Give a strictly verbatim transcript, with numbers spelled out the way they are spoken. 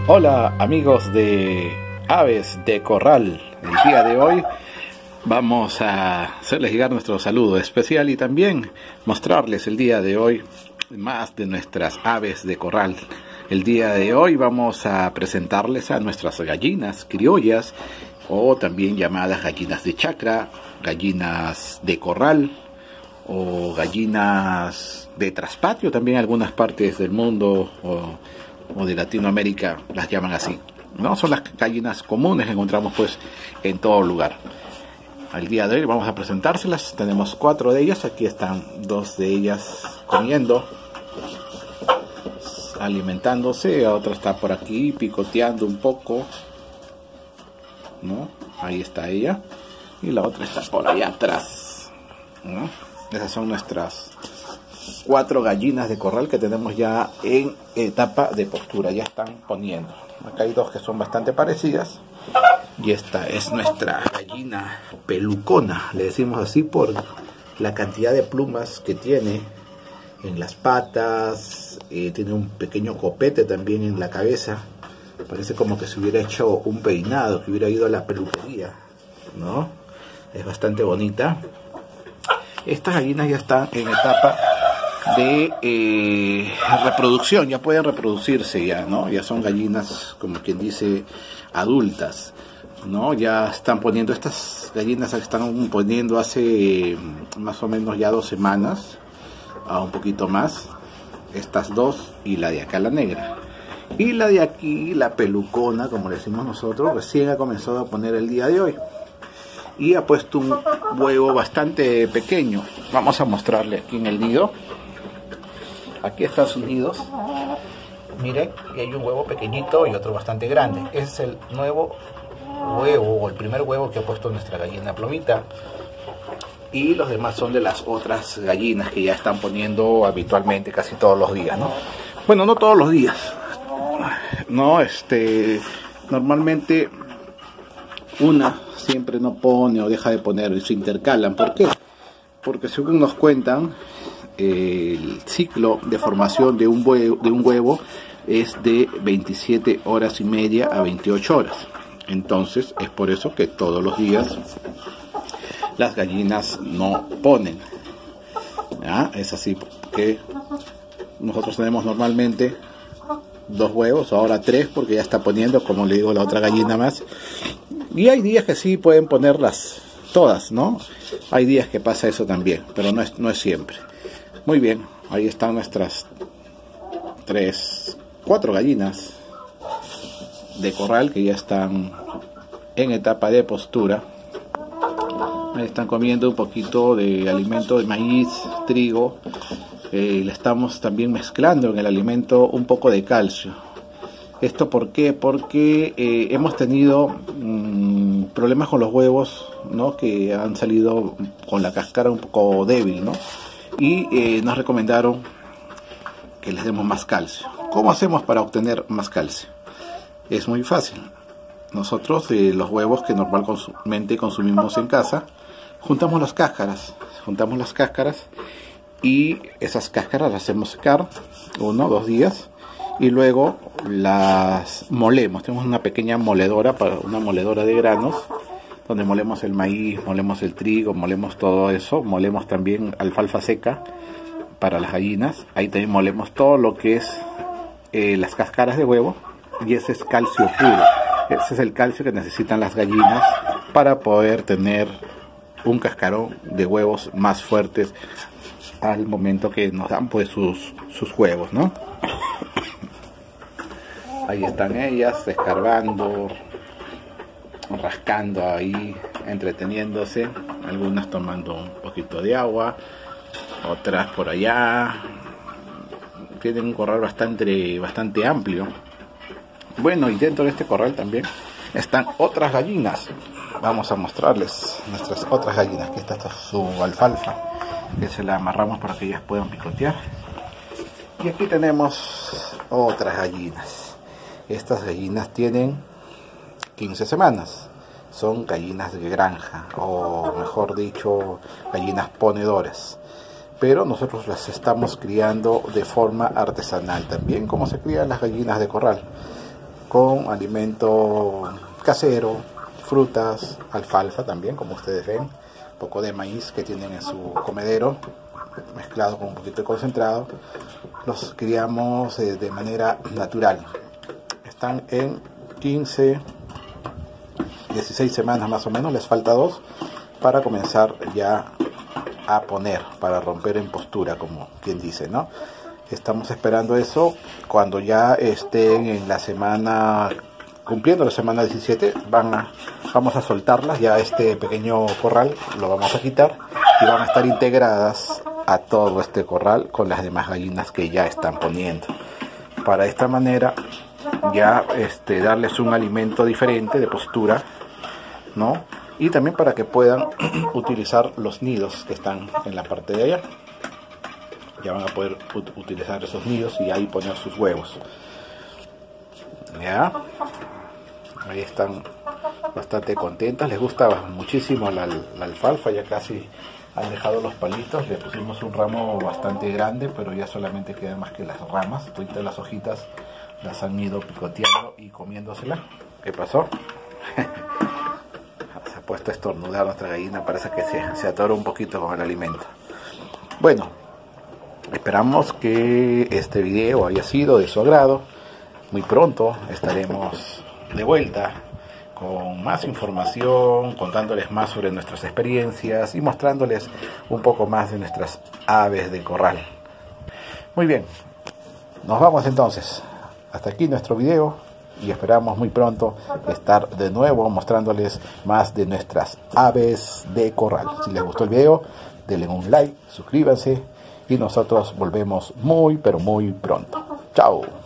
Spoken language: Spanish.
Hola amigos de Aves de Corral. El día de hoy vamos a hacerles llegar nuestro saludo especial y también mostrarles el día de hoy más de nuestras aves de corral. El día de hoy vamos a presentarles a nuestras gallinas criollas, o también llamadas gallinas de chacra, gallinas de corral o gallinas de traspatio, también en algunas partes del mundo o, o de Latinoamérica las llaman así, ¿no? Son las gallinas comunes que encontramos pues en todo lugar. Al día de hoy vamos a presentárselas. Tenemos cuatro de ellas. Aquí están dos de ellas comiendo, alimentándose. Otra está por aquí picoteando un poco, ¿no? Ahí está ella. Y la otra está por allá atrás, ¿no? Esas son nuestras cuatro gallinas de corral que tenemos ya en etapa de postura. Ya están poniendo. Acá hay dos que son bastante parecidas. Y esta es nuestra gallina pelucona. Le decimos así por la cantidad de plumas que tiene en las patas. Eh, tiene un pequeño copete también en la cabeza. Parece como que se hubiera hecho un peinado, que hubiera ido a la peluquería, ¿no? Es bastante bonita. Estas gallinas ya están en etapa de eh, reproducción, ya pueden reproducirse ya, ¿no? Ya son gallinas, como quien dice, adultas, ¿no? Ya están poniendo, estas gallinas se están poniendo hace más o menos ya dos semanas, a un poquito más, estas dos y la de acá, la negra. Y la de aquí, la pelucona, como le decimos nosotros, recién ha comenzado a poner el día de hoy. Y ha puesto un huevo bastante pequeño. Vamos a mostrarle aquí en el nido. Aquí están sus nidos. Miren, y hay un huevo pequeñito y otro bastante grande. Es el nuevo huevo, o el primer huevo que ha puesto nuestra gallina plomita. Y los demás son de las otras gallinas que ya están poniendo habitualmente casi todos los días, ¿no? Bueno, no todos los días. No, este, normalmente una siempre no pone o deja de poner y se intercalan. ¿Por qué? Porque según nos cuentan, el ciclo de formación de un huevo, de un huevo es de veintisiete horas y media a veintiocho horas. Entonces es por eso que todos los días las gallinas no ponen. ¿Ya? Es así porque nosotros tenemos normalmente dos huevos, ahora tres porque ya está poniendo, como le digo, la otra gallina más. Y hay días que sí pueden ponerlas todas, ¿no? Hay días que pasa eso también, pero no es, no es siempre. Muy bien, ahí están nuestras tres, cuatro gallinas de corral que ya están en etapa de postura. Ahí están comiendo un poquito de alimento de maíz, trigo. Eh, le estamos también mezclando en el alimento un poco de calcio. ¿Esto por qué? Porque eh, hemos tenido mmm, problemas con los huevos, ¿no? Que han salido con la cáscara un poco débil, ¿no? Y eh, nos recomendaron que les demos más calcio. ¿Cómo hacemos para obtener más calcio? Es muy fácil. Nosotros eh, los huevos que normalmente consumimos en casa, juntamos las cáscaras, juntamos las cáscaras y esas cáscaras las hacemos secar uno o dos días. Y luego las molemos. Tenemos una pequeña moledora, para una moledora de granos, donde molemos el maíz, molemos el trigo, molemos todo eso. Molemos también alfalfa seca para las gallinas. Ahí también molemos todo lo que es eh, las cáscaras de huevo. Y ese es calcio puro. Ese es el calcio que necesitan las gallinas para poder tener un cascarón de huevos más fuertes al momento que nos dan pues sus, sus huevos, ¿no? Ahí están ellas escarbando, rascando ahí, entreteniéndose, algunas tomando un poquito de agua, otras por allá. Tienen un corral bastante, bastante amplio. Bueno, y dentro de este corral también están otras gallinas. Vamos a mostrarles nuestras otras gallinas. Aquí está su alfalfa, que se la amarramos para que ellas puedan picotear. Y aquí tenemos otras gallinas. Estas gallinas tienen quince semanas. Son gallinas de granja, o mejor dicho, gallinas ponedoras. Pero nosotros las estamos criando de forma artesanal, también como se crían las gallinas de corral. con alimento casero, frutas, alfalfa también, como ustedes ven, un poco de maíz que tienen en su comedero, mezclado con un poquito de concentrado. Los criamos eh, de manera natural. Están en quince, dieciséis semanas más o menos, les falta dos para comenzar ya a poner, para romper en postura, como quien dice, ¿no? Estamos esperando eso. Cuando ya estén en la semana, cumpliendo la semana diecisiete, van a, vamos a soltarlas. Ya este pequeño corral lo vamos a quitar y van a estar integradas a todo este corral con las demás gallinas que ya están poniendo. Para esta manera ya este, darles un alimento diferente de postura, ¿no? Y también para que puedan utilizar los nidos que están en la parte de allá. Ya van a poder ut utilizar esos nidos y ahí poner sus huevos. Ya, ahí están bastante contentas, les gusta muchísimo la, la alfalfa, ya casi han dejado los palitos. Le pusimos un ramo bastante grande, pero ya solamente quedan más que las ramas. Todas las hojitas las han ido picoteando y comiéndoselas. ¿Qué pasó? Se ha puesto a estornudar nuestra gallina, parece que se, se atoró un poquito con el alimento. Bueno, esperamos que este video haya sido de su agrado. Muy pronto estaremos de vuelta con más información, contándoles más sobre nuestras experiencias y mostrándoles un poco más de nuestras aves de corral. Muy bien, nos vamos entonces. Hasta aquí nuestro video y esperamos muy pronto estar de nuevo mostrándoles más de nuestras aves de corral. Si les gustó el video, denle un like, suscríbanse y nosotros volvemos muy pero muy pronto. Chao.